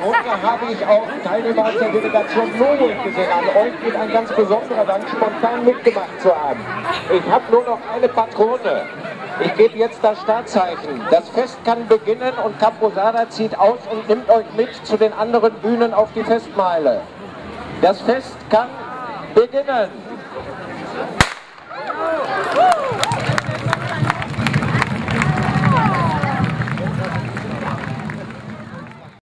Darunter habe ich auch Teilnehmer aus der Delegation Norwegen gesehen. An euch geht ein ganz besonderer Dank, spontan mitgemacht zu haben. Ich habe nur noch eine Patrone. Ich gebe jetzt das Startzeichen. Das Fest kann beginnen und Caposada zieht aus und nimmt euch mit zu den anderen Bühnen auf die Festmeile. Das Fest kann beginnen.